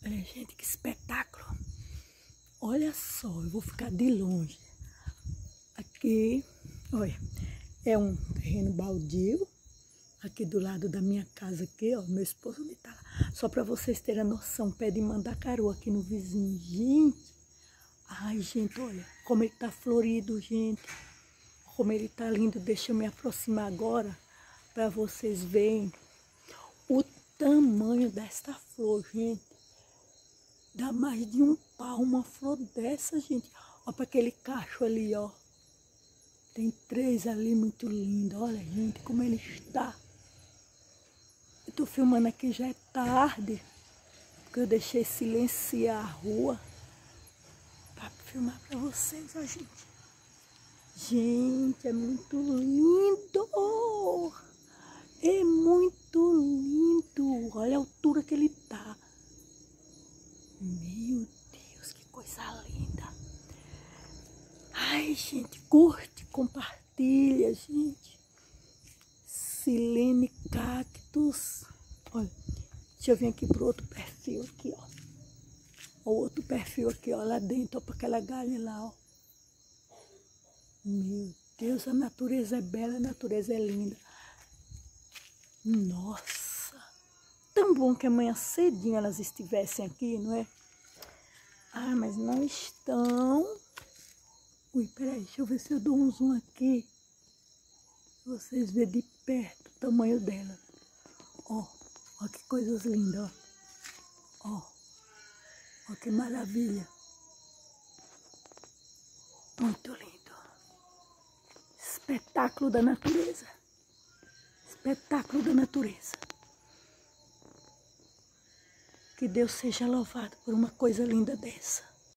Olha, gente, que espetáculo. Olha só, eu vou ficar de longe. Aqui, olha, é um terreno baldio. Aqui do lado da minha casa aqui, ó, meu esposo onde tá lá. Só para vocês terem a noção, pé de mandacaru aqui no vizinho. Gente, ai, gente, olha como ele tá florido, gente. Como ele tá lindo. Deixa eu me aproximar agora para vocês verem o tamanho desta flor, gente. Dá mais de um palmo uma flor dessa, gente. Ó, para aquele cacho ali, ó. Tem 3 ali muito lindo. Olha, gente, como ele está. Eu tô filmando aqui, já é tarde. Porque eu deixei silenciar a rua. Para filmar para vocês, ó, gente. Gente, é muito lindo. É muito lindo. Olha a altura que ele tá. Meu Deus, que coisa linda. Ai, gente, curte, compartilha, gente. Silene Cactus. Olha, deixa eu vir aqui pro outro perfil aqui, ó. O outro perfil aqui, ó, lá dentro, ó, para aquela galha lá, ó. Meu Deus, a natureza é bela, a natureza é linda. Nossa, tão bom que amanhã cedinho elas estivessem aqui, não é? Ah, mas não estão. Ui, peraí, deixa eu ver se eu dou um zoom aqui. Vocês verem de perto o tamanho dela. Ó, ó que coisas lindas, ó. Ó, ó que maravilha. Muito lindo. Espetáculo da natureza. Espetáculo da natureza. Que Deus seja louvado por uma coisa linda dessa.